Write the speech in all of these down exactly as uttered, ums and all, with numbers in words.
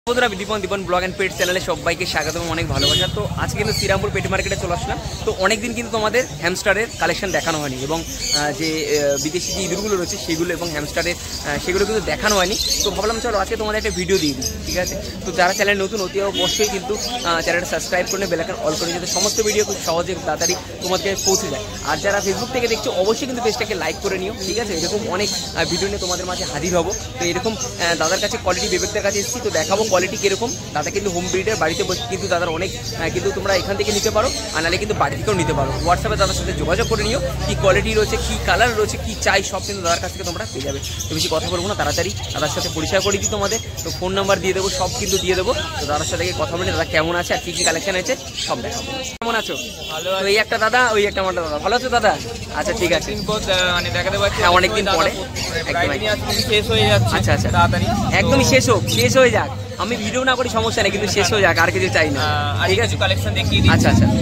বন্ধুরা দীপন দীপন blog and পেট চ্যানেলে সবাইকে স্বাগত এবং অনেক ভালোবাসা। তো আজকে কিন্তু শ্রীরামপুর পেট মার্কেটে চলে আসলাম। তো অনেকদিন কিন্তু তোমাদের হ্যামস্টারের কালেকশন দেখানো হয়নি এবং যে বিদেশি যে ইঁদুরগুলো রয়েছে সেগুলো এবং হ্যামস্টারের সেগুলো কিন্তু দেখানো হয়নি। তো ভাবলাম চলো আজকে তোমাদের একটা ভিডিও দিয়ে দিই, ঠিক আছে? তো যারা চ্যানেল নতুন অতি অবশ্যই কিন্তু চ্যানেলটা সাবস্ক্রাইব করে বেল আইকন অল করে যাতে সমস্ত ভিডিও খুব সহজে তাড়াতাড়ি তোমাদেরকে পৌঁছে যায়। আর যারা ফেসবুক থেকে দেখছো অবশ্যই কিন্তু পেজটাকে লাইক করে নিও, ঠিক আছে? এরকম অনেক ভিডিও নিয়ে তোমাদের মাঝে হাজির হবো। তো এরকম দাদার কাছে কোয়ালিটি বিবেকদের কাছে এসেছি, তো দেখাবো কোয়ালিটি কীরকম। দাদা কিন্তু হোম ব্রিডের বাড়িতে বসে কিন্তু দাদার অনেক কিন্তু তোমরা এখান থেকে নিতে পারো, আর নাহলে কিন্তু বাড়ি থেকেও নিতে পারো। হোয়াটসঅ্যাপে দাদার সাথে যোগাযোগ করে নিও, কী কোয়ালিটি রয়েছে, কী কালার রয়েছে, কী চাই সব কিন্তু দাদার কাছ থেকে তোমরা পেয়ে যাবে। তো বেশি কথা বলবো না, তাড়াতাড়ি দাদার সাথে পরিচয় করে দিই তোমাদের। তো ফোন নাম্বার দিয়ে দেবো, সব কিন্তু দিয়ে দেবো। তো দাদার সাথে কথা বলে দাদা কেমন আছে আর কী কী কালেকশন আছে সব দেখাবো। কেমন আছো? ভালো। ওই একটা দাদা, ওই একটা আমার দাদা। ভালো আছো দাদা? আচ্ছা ঠিক আছে। মানে দেখাতে পাচ্ছি হ্যাঁ অনেকদিন পরে শেষ হয়ে যাচ্ছে। আচ্ছা আচ্ছা তাড়াতাড়ি একদমই শেষ হোক, শেষ হয়ে যাক। আমি ভিডিও না করি সমস্যা নেই, কিন্তু শেষ হয়ে যাক, আর কিছু চাই না। ঠিক আছে কালেকশন দেখিয়ে দিই। আচ্ছা আচ্ছা।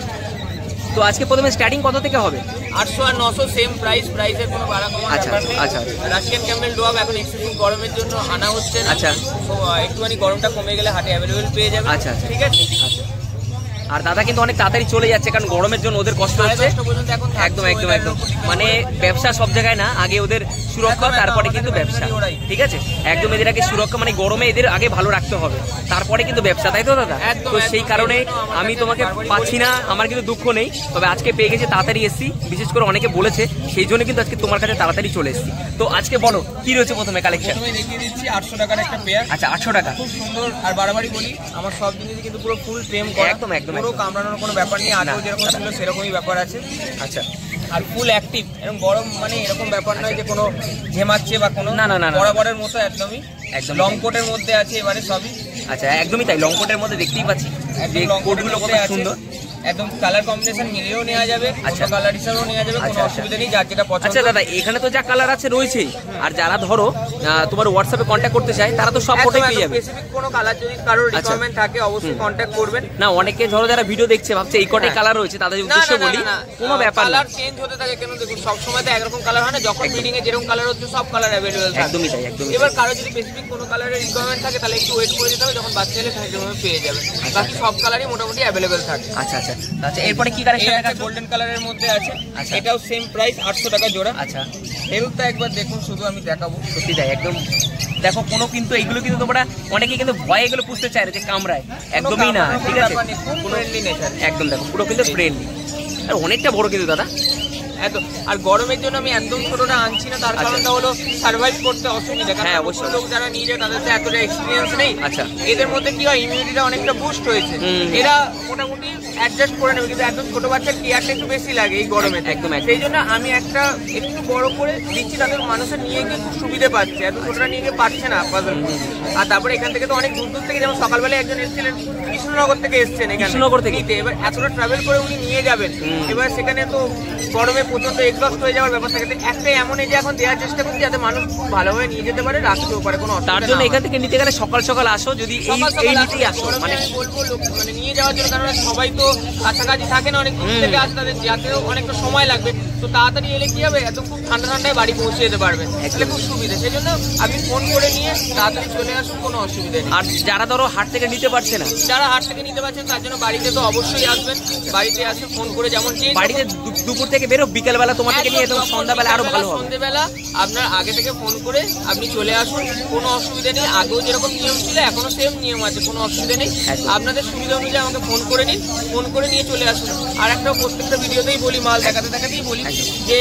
তো আজকে প্রথমে স্টার্টিং কত থেকে হবে? আটশো আর নশো সেম প্রাইস, প্রাইসের কোনো বাড়া কমার ব্যাপার নেই। আচ্ছা রাশিয়ান ক্যামেল ডগ এখন এক্সেসিভ গরমের জন্য আনা হচ্ছে। আচ্ছা একটুখানি গরমটা কমে গেলে হাটে অ্যাভেলেবেল পেয়ে যাবে। আচ্ছা ঠিক আছে। আচ্ছা আর দাদা কিন্তু অনেক তাড়াতাড়ি চলে যাচ্ছে, কারণ গরমের জন্য ওদের কষ্ট হচ্ছে। একদম একদম একদম মানে ব্যবসা সব জায়গায় না, আগে ওদের সুরক্ষা তারপরে কিন্তু ব্যবসা, ঠিক আছে? একদম এদের আগে সুরক্ষা, মানে গরমে এদের আগে ভালো রাখতে হবে, তারপরে কিন্তু ব্যবসা, তাই তো দাদা? তো সেই কারণে আমি তোমাকে পাচ্ছি না, আমার কিন্তু দুঃখ নেই, তবে আজকে পেয়ে গেছি, তাড়াতাড়ি এসেছি। বিশেষ করে অনেকে বলেছে, সেই জন্য কিন্তু আজকে তোমার কাছে তাড়াতাড়ি চলে এসেছি। তো আজকে বলো কি রয়েছে প্রথমে কালেকশন? দেখিয়ে দিচ্ছি আটশো টাকার একটা পেয়ার। আচ্ছা আটশো টাকা, খুব সুন্দর। আর বারবারই বলি আমার সব জিনিস কিন্তু পুরো ফুল ফ্রেম করা, একদম একদম পুরো কামড়ানোর কোনো ব্যাপার নেই। আগেও যেরকম ছিল সেরকমই ব্যাপার আছে। আচ্ছা আর ফুল অ্যাক্টিভ, এরকম গরম মানে এরকম ব্যাপার নয় যে কোনো ঝেমাচ্ছে বা কোনো, না না না বরাবরের মতো একদমই একদম লং কোটের মধ্যে আছে এবারে সবই। আচ্ছা একদমই তাই, লং কোটের মধ্যে দেখতেই পাচ্ছি যে কোটগুলো কত সুন্দর, একদম কালার কম্বিনেশন মিলিয়েও নেওয়া যাবে। আচ্ছা কালার হিসাবেও নেওয়া যাবে, কোনো অসুবিধা নেই, যার যেটা পছন্দ। আচ্ছা দাদা এখানে তো যা কালার আছে রয়েছেই, আর যারা ধরো তোমার হোয়াটসঅ্যাপে কন্ট্যাক্ট করতে চায় তারা তো সব ফটোই পেয়ে যাবে। স্পেসিফিক কোনো কালার যদি কারোর রিকোয়ারমেন্ট থাকে অবশ্যই কন্ট্যাক্ট করবেন। না অনেকে ধরো যারা ভিডিও দেখছে ভাবছে এই কটাই কালার রয়েছে, তাদের উদ্দেশ্য বলি কোনো ব্যাপার না, কালার চেঞ্জ হতে থাকে। কেন দেখুন সব সময় তো একরকম কালার হয় না, যখন ব্রিডিং এ যেরকম কালার হচ্ছে সব কালার अवेलेबल থাকে। একদমই তাই একদমই। এবার কারো যদি স্পেসিফিক কোনো কালারের রিকোয়ারমেন্ট থাকে তাহলে একটু ওয়েট করে দিতে হবে, যখন বাচ্চা এলে সেভাবে পেয়ে যাবেন। বাকি সব কালারই মোটামুটি अवेलेबल থাকে। আচ্ছা আচ্ছা আচ্ছা এরপরে কি কালেকশন আছে? গোল্ডেন কালারের মধ্যে আছে, এটাও সেম প্রাইস আটশো টাকা জোড়া। আচ্ছা হেলথটা একবার দেখুন, শুধু আমি দেখাবো। সত্যি তাই একদম। দেখো কোনো কিন্তু এইগুলো কিন্তু তোমরা অনেকে কিন্তু ভয় এগুলো পুষতে চায় না যে কামড়ায়, একদমই না, ঠিক আছে? ফ্রেন্ডলি নেচার একদম। দেখো পুরো কিন্তু ফ্রেন্ডলি, আর অনেকটা বড় কিন্তু দাদা একদম। আর গরমের জন্য আমি একদম ছোটটা আনছি না, তার কারণটা হলো সার্ভাইভ করতে অসুবিধা। হ্যাঁ অবশ্যই, লোক যারা নিয়ে যায় তাদের তো এতটা এক্সপিরিয়েন্স নেই। আচ্ছা এদের মধ্যে কি হয়, ইমিউনিটিটা অনেকটা বুস্ট হয়েছে, এরা মোটামুটি অ্যাডজাস্ট করে নেবে। কিন্তু একদম ছোট বাচ্চার কেয়ারটা একটু বেশি লাগে এই গরমে, একদম। সেই জন্য আমি একটা একটু বড় করে দিচ্ছি, তাদের মানুষের নিয়ে গিয়ে খুব সুবিধে পাচ্ছে। এত ছোটটা নিয়ে গিয়ে পাচ্ছে না আপাতত। আর তারপরে এখান থেকে তো অনেক দূর দূর থেকে, যেমন সকালবেলায় একজন এসেছিলেন কৃষ্ণনগর থেকে এসছেন, কৃষ্ণনগর থেকে, এবার এতটা ট্রাভেল করে উনি নিয়ে যাবেন, এবার সেখানে তো গরমে প্রচন্ড এক্সস্ট হয়ে যাওয়ার ব্যাপার থাকে। একটা এমন এই যে এখন দেওয়ার চেষ্টা করছি যাতে মানুষ খুব ভালোভাবে নিয়ে যেতে পারে, রাখতেও পারে, কোনো অসুবিধা। তার জন্য এখান থেকে নিতে গেলে সকাল সকাল আসো, যদি এই এই নিতেই আসো, মানে বলবো মানে নিয়ে যাওয়ার জন্য, কারণ সবাই তো কাছাকাছি থাকে না, অনেক দূর থেকে আসে, তাদের যাতেও অনেকটা সময় লাগবে। তো তাড়াতাড়ি এলে কি হবে, এত খুব ঠান্ডা ঠান্ডায় বাড়ি পৌঁছে যেতে পারবেন, তাহলে খুব সুবিধা। সেই জন্য আপনি ফোন করে নিয়ে তাড়াতাড়ি চলে আসুন, কোনো অসুবিধা নেই। আর যারা ধরো হাট থেকে নিতে পারছে না, যারা হাট থেকে নিতে পারছেন তার জন্য বাড়িতে তো অবশ্যই আসবেন, বাড়িতে আসে ফোন করে, যেমন বাড়িতে দুপুর থেকে বেরো, বিকেলবেলা তোমার থেকে নিয়ে একদম সন্ধ্যাবেলা আরো ভালো হবে। সন্ধ্যাবেলা আপনার আগে থেকে ফোন করে আপনি চলে আসুন, কোনো অসুবিধা নেই। আগেও যেরকম নিয়ম ছিল এখনো সেম নিয়ম আছে, কোনো অসুবিধা নেই। আপনাদের সুবিধা অনুযায়ী আমাকে ফোন করে নিন, ফোন করে নিয়ে চলে আসুন। আর একটা প্রত্যেকটা ভিডিওতেই বলি, মাল দেখাতে দেখাতেই বলি যে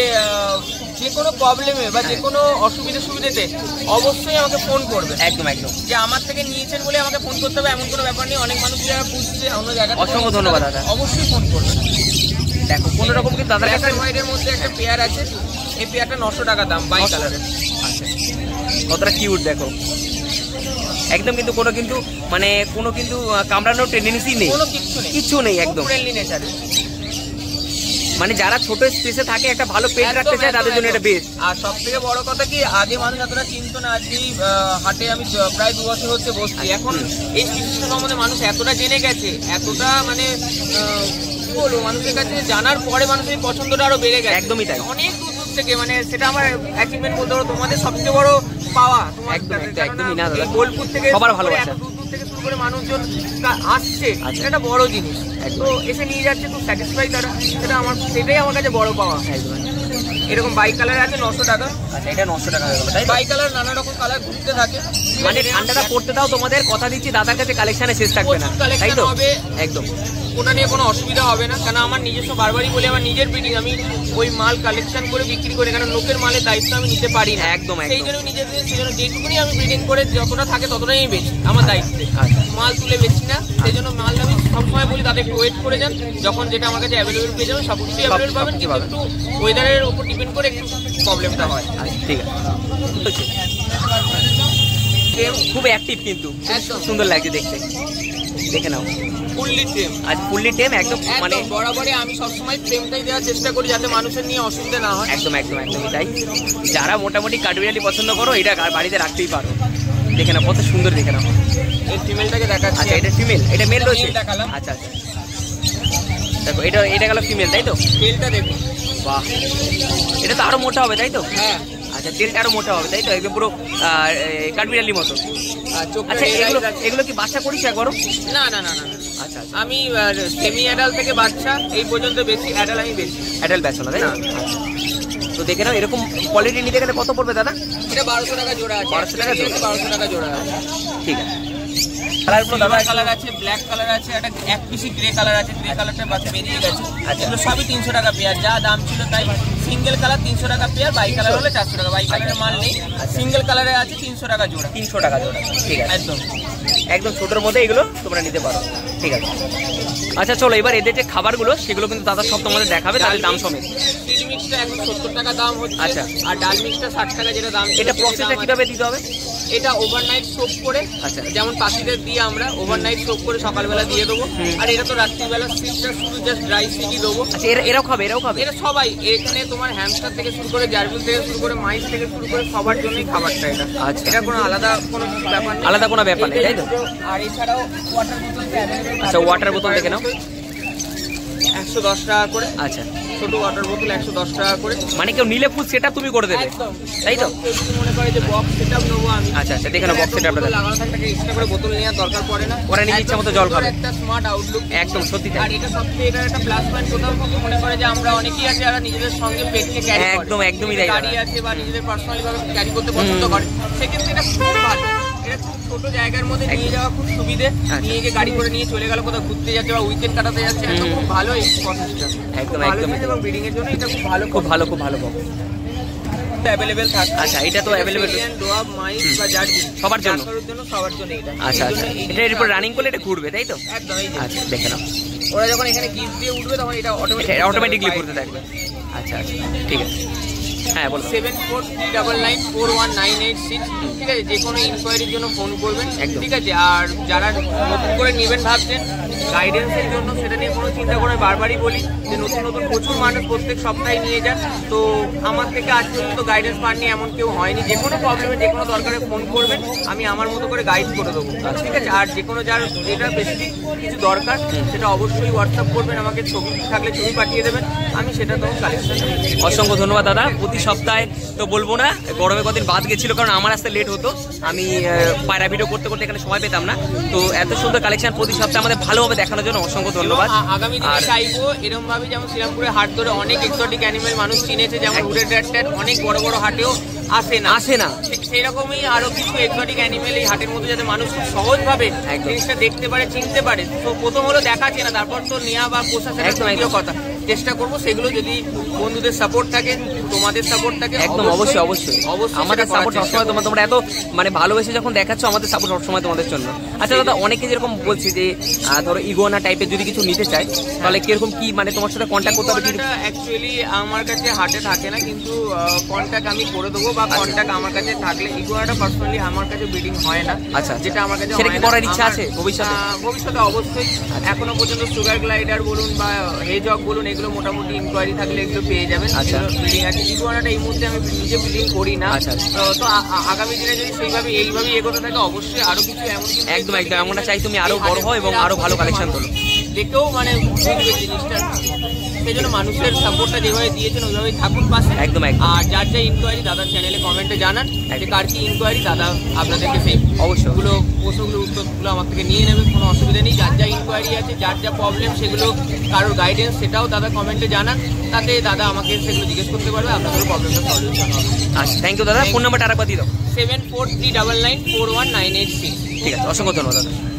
যে কোনো প্রবলেমে বা যে কোনো অসুবিধা সুবিধাতে অবশ্যই আমাকে ফোন করবেন। একদম একদম। যে আমার থেকে নিয়েছেন বলে আমাকে ফোন করতে হবে এমন কোনো ব্যাপার নেই। অনেক মানুষ যারা বুঝছে অন্য জায়গায়, অসংখ্য ধন্যবাদ দাদা, অবশ্যই ফোন করবেন। দেখো কোনো রকম কিন্তু দাদার কাছে হোয়াইটের মধ্যে একটা পেয়ার আছে, এই পেয়ারটা নশো টাকা দাম, বাই কালারের। আচ্ছা কতটা কিউট দেখো, একদম কিন্তু কোনো কিন্তু মানে কোনো কিন্তু কামড়ানোর টেন্ডেন্সি নেই, কোনো কিচ্ছু নেই, কিচ্ছু নেই, একদম ফ্রেন্ডলি নেচার। মানে যারা ছোট স্পেসে থাকে একটা ভালো পেট রাখতে চায় তাদের জন্য এটা বেস্ট। আর সব থেকে বড় কথা কি, আগে মানুষ এতটা চিন্তা না, আজকে হাটে আমি প্রায় দু বছর হচ্ছে বসছি, এখন এই স্পেসিস সম্বন্ধে মানুষ এতটা জেনে গেছে, এতটা মানে বলবো মানুষের কাছে জানার পরে মানুষের পছন্দটা আরো বেড়ে গেছে। একদমই তাই, অনেক দূর দূর থেকে, মানে সেটা আমার অ্যাচিভমেন্ট বলতে পারো, তোমাদের সবচেয়ে বড় পাওয়া। তোমার একদমই না দাদা, বোলপুর থেকে সবার ভালোবাসা, মানুষজন আসছে এটা বড় জিনিস, তো এসে নিয়ে যাচ্ছে খুব স্যাটিসফাই তারা, সেটা আমার সেটাই আমার কাছে বড় পাওয়া। এরকম বাই কালার আছে নশো টাকা। আচ্ছা, এটা নশো টাকা হয়ে গেল। বাই কালার নানা রকম কালার ঘুরতে থাকে, মানে ঠান্ডাটা পড়তে দাও, তোমাদের কথা দিচ্ছি দাদার কাছে কালেকশনে শেষ থাকবে না, তাই তো? একদম, ওটা নিয়ে কোনো অসুবিধা হবে না, কারণ আমার নিজস্ব বারবারই বলি আমার নিজের ব্রিডিং, আমি ওই মাল কালেকশন করে বিক্রি করে, কারণ লোকের মালের দায়িত্ব আমি নিতে পারি না। একদম, সেই জন্য নিজের সেই জন্য যেটুকুনি আমি ব্রিডিং করে যতটা থাকে ততটাই আমি বেচি আমার দায়িত্বে, মাল তুলে বেচি না। সেই জন্য মাল আমি সবসময় বলি তাদের একটু ওয়েট করে যান, যখন যেটা আমার কাছে অ্যাভেলেবেল পেয়ে যাবেন সব কিছুই অ্যাভেলেবেল পাবেন, কিন্তু একটু ওয়েদারের উপর ডিপেন্ড করে একটু প্রবলেমটা হয়। ঠিক আছে, খুব অ্যাক্টিভ কিন্তু সুন্দর লাগছে দেখতে, দেখে নাও। ফুললি টেম, আজ ফুললি টেম একদম, মানে বরাবরই আমি সবসময় টেমটাই দেওয়ার চেষ্টা করি যাতে মানুষের নিয়ে অসুবিধা না হয়। একদম একদম একদমই তাই। যারা মোটামুটি কাঠবিড়ালি পছন্দ করো এটা বাড়িতে রাখতেই পারো। দেখে নাও কত সুন্দর, দেখে নাও। এই ফিমেলটাকে দেখাচ্ছি। আচ্ছা, এটা ফিমেল, এটা মেল রয়েছে। দেখালাম। আচ্ছা আচ্ছা, দেখো এটা এটা গেল ফিমেল, তাই তো? তেলটা দেখুন, বাহ, এটা তো আরো মোটা হবে, তাই তো? হ্যাঁ। আচ্ছা, তেলটা আরো মোটা হবে, তাই তো? একদম পুরো কাঠবিড়ালির মতো। আচ্ছা, এগুলো এগুলো কি বাচ্চা করিস একবারও? না না না না। আচ্ছা, আমি সেমি অ্যাডাল থেকে বাচ্চা এই পর্যন্ত বেশি অ্যাডাল আমি বেশি অ্যাডাল বেচো না, তাই না? তো দেখে নাও, এরকম কোয়ালিটি নিতে গেলে কত পড়বে দাদা? এটা বারোশো টাকা জোড়া আছে। বারোশো টাকা জোড়া? বারোশো টাকা জোড়া আছে। ঠিক আছে। কালারগুলো দাদা কালার আছে, ব্ল্যাক কালার আছে, একটা এক পিসি গ্রে কালার আছে, গ্রে কালারটা বাচ্চা বেরিয়ে গেছে। আচ্ছা, এগুলো সবই তিনশো টাকা পেয়ার, যা দাম ছিল তাই। সিঙ্গেল কালার তিনশো টাকা পেয়ার, বাই কালার হলে চারশো টাকা। বাই কালারের মাল নেই, সিঙ্গেল কালারে আছে তিনশো টাকা জোড়া। তিনশো টাকা জোড়া, ঠিক আছে। একদম একদম ছোটোর মধ্যে এগুলো তোমরা নিতে পারো, ঠিক আছে। আচ্ছা চলো, এবার এদের যে খাবারগুলো সেগুলো কিন্তু দাদা সব তোমাদের দেখাবে, তাহলে দাম সমেত। চিলি মিক্সটা এখন সত্তর টাকা দাম হচ্ছে। আচ্ছা, আর ডাল মিক্সটা ষাট টাকা যেটা দাম। এটা প্রসেসটা কিভাবে দিতে হবে? এটা ওভারনাইট সোপ করে, আচ্ছা, যেমন পাখিদের দিয়ে আমরা ওভারনাইট সোপ করে সকালবেলা দিয়ে দেবো। আর এটা তো রাত্রিবেলা সিটটা শুধু জাস্ট ড্রাই সিটই দেবো। আচ্ছা, এরা এরাও খাবে? এরাও খাবে? এটা সবাই, এখানে তোমার হ্যামস্টার থেকে শুরু করে জার্বিল থেকে শুরু করে মাইস থেকে শুরু করে সবার জন্যই খাবারটা এটা। আচ্ছা, এটা কোনো আলাদা কোনো ব্যাপার নেই, আলাদা কোনো ব্যাপার নেই, তাই তো? আর এছাড়াও ওয়াটার বোতল। আচ্ছা, ওয়াটার বোতল দেখে নাও, একশো দশ টাকা করে। আচ্ছা, ছোট ওয়াটার বোতল একশো দশ টাকা করে। মানে কেউ নিলে ফুল সেটা তুমি করে দেবে, তাই তো? কেউ যদি মনে করে যে বক্স সেটআপ নেবো আমি, আচ্ছা আচ্ছা, দেখে নাও বক্স সেটআপটা লাগানো থাকে, এক্সট্রা করে বোতল নেওয়ার দরকার পড়ে না, ওরা নিজের ইচ্ছা মতো জল খাবে। একটা স্মার্ট আউটলুক, একদম সত্যি তাই। আর এটা সবথেকে এটার একটা প্লাস পয়েন্ট কোথাও মনে করে যে আমরা অনেকেই আছে যারা নিজেদের সঙ্গে পেটকে ক্যারি করে, একদম একদমই তাই, গাড়ি আছে বা নিজেদের পার্সোনালি ভাবে ক্যারি করতে পছন্দ করে, সেক্ষেত্রে এটা খুব ভালো। এটা খুব ছোট জায়গার মধ্যে নিয়ে যাওয়া খুব সুবিধে, নিয়ে গিয়ে গাড়ি করে নিয়ে চলে গেল কোথাও ঘুরতে যাচ্ছে বা উইকেন্ড কাটাতে যাচ্ছে, এটা খুব ভালো এই প্রসেসটা। একদম ভালো একদম, এবং ব্রিডিং এর জন্য এটা খুব ভালো, খুব ভালো, খুব ভালো বক অ্যাভেলেবেল থাকে। আচ্ছা, এটা তো অ্যাভেলেবেল ডোয়াব মাইস বা জার্সি সবার জন্য, সবার জন্য এটা। আচ্ছা আচ্ছা, এটা এর উপর রানিং করলে এটা ঘুরবে, তাই তো? একদম। এই যে আচ্ছা, দেখে নাও, ওরা যখন এখানে গিফট দিয়ে উঠবে তখন এটা অটোমেটিক অটোমেটিকলি ঘুরতে থাকবে। আচ্ছা আচ্ছা, ঠিক আছে। হ্যাঁ বলো। Seven four three double nine four one nine eight six, ঠিক আছে? যে কোনো ইনকোয়ারির জন্য ফোন করবেন, ঠিক আছে? আর যারা নতুন করে নেবেন ভাবছেন গাইডেন্সের জন্য, সেটা নিয়ে কোনো চিন্তা করে বারবারই বলি যে নতুন নতুন প্রচুর মানুষ প্রত্যেক সপ্তাহে নিয়ে যান, তো আমার থেকে আজ পর্যন্ত গাইডেন্স পাননি এমন কেউ হয়নি। যে কোনো প্রবলেমে যে কোনো দরকারে ফোন করবেন, আমি আমার মতো করে গাইড করে দেবো, ঠিক আছে? আর যে কোনো যার যেটা বেশি কিছু দরকার সেটা অবশ্যই হোয়াটসঅ্যাপ করবেন আমাকে, ছবি থাকলে ছবি পাঠিয়ে দেবেন, আমি সেটা তখন কালেকশন। অসংখ্য ধন্যবাদ দাদা। প্রতি সপ্তাহে তো বলবো না, গরমে কদিন বাদ গেছিল কারণ আমার আসতে লেট হতো, আমি পায়রা ভিডিও করতে করতে এখানে সময় পেতাম না, তো এত সুন্দর কালেকশন প্রতি সপ্তাহে আমাদের ভালোভাবে দেখানোর জন্য অসংখ্য ধন্যবাদ। আগামী দিনে চাইবো এরকম ভাবে যেমন শ্রীরামপুরে হাট ধরে অনেক এক্সোটিক অ্যানিমেল মানুষ চিনেছে, যেমন উডেড রেড অনেক বড় বড় হাটেও আসে না আসে না সেই রকমই আরো কিছু এক্সোটিক অ্যানিমেল এই হাটের মধ্যে যাতে মানুষ খুব সহজভাবে জিনিসটা দেখতে পারে, চিনতে পারে। তো প্রথম হলো দেখাচ্ছে না, তারপর তো নেওয়া বা পোষা সেটা কথা, চেষ্টা করবো সেগুলো যদি বন্ধুদের সাপোর্ট থাকে, তোমাদের সাপোর্ট থাকে, একদম অবশ্যই অবশ্যই অবশ্যই আমাদের সাপোর্ট সবসময়, তোমার তোমরা এত মানে ভালোবেসে যখন দেখাচ্ছ আমাদের সাপোর্ট সবসময় তোমাদের জন্য। আচ্ছা দাদা, অনেকে যেরকম বলছে যে ধরো ইগোয়ানা টাইপের যদি কিছু নিতে চায় তাহলে কিরকম কি মানে তোমার সাথে কন্ট্যাক্ট করতে হবে? অ্যাকচুয়ালি আমার কাছে হাটে থাকে না, কিন্তু কন্ট্যাক্ট আমি করে দেবো, বা কন্ট্যাক্ট আমার কাছে থাকলে ইগোয়ানাটা পার্সোনালি আমার কাছে ব্রিডিং হয় না। আচ্ছা, যেটা আমার কাছে সেটা কি করার ইচ্ছা আছে ভবিষ্যতে? ভবিষ্যতে অবশ্যই। এখনো পর্যন্ত সুগার গ্লাইডার বলুন বা হেজক বলুন, এগুলো মোটামুটি ইনকোয়ারি থাকলে এগুলো পেয়ে যাবেন। আচ্ছা, ব্রিডিং আছে। ইগোয়ানাটা এই মুহূর্তে আমি নিজে ব্রিডিং করি না। তো আগামী দিনে যদি সেইভাবে এইভাবে এগোতে থাকে অবশ্যই আরো কিছু এমন একদম একদম আমরা চাই তুমি আরো বড় হও এবং আরো ভালো কালেকশন করো, দেখেও মানে বুঝবে জিনিসটা। সেই জন্য মানুষের সাপোর্টটা যেভাবে দিয়েছেন ওইভাবেই থাকুন পাশে। একদম একদম। আর যার যা ইনকোয়ারি দাদার চ্যানেলে কমেন্টে জানান যে কার কি ইনকোয়ারি, দাদা আপনাদেরকে সেই অবশ্যই ওগুলো প্রশ্নগুলোর উত্তরগুলো আমার থেকে নিয়ে নেবে, কোনো অসুবিধা নেই। যার যা ইনকোয়ারি আছে, যার যা প্রবলেম, সেগুলো কারোর গাইডেন্স সেটাও দাদা কমেন্টে জানান, তাতে দাদা আমাকে সেগুলো জিজ্ঞেস করতে পারবে, আপনাদেরও প্রবলেমটা সলিউশন হবে। আচ্ছা, থ্যাংক ইউ দাদা। ফোন নাম্বারটা আরেকবার দিয়ে দাও। Seven four three double nine four one nine eight six. ঠিক আছে, অসংখ্য ধন্যবাদ দাদা।